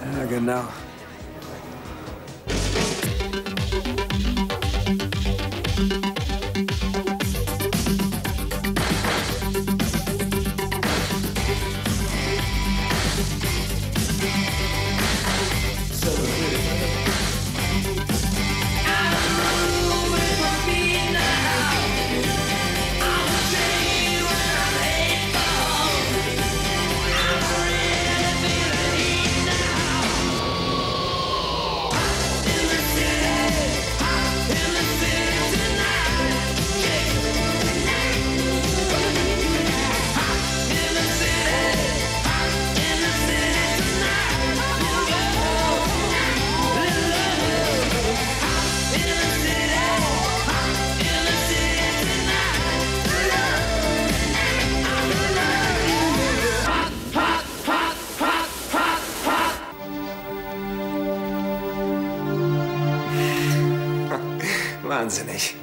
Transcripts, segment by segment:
Ja, genau. Wahnsinnig.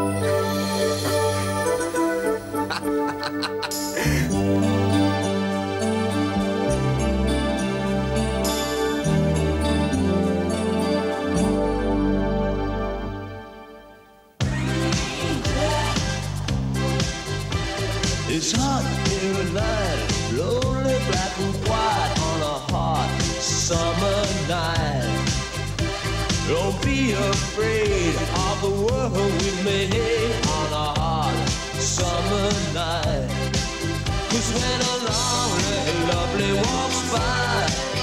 It's hot here at night, lonely black and white on a hot summer night. Don't be afraid of the world we made on a hot summer night. 'Cause when a lovely, lovely walks by,